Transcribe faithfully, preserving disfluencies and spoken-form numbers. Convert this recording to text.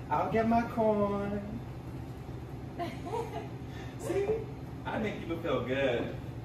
I'll get my corn. See, I make people feel good.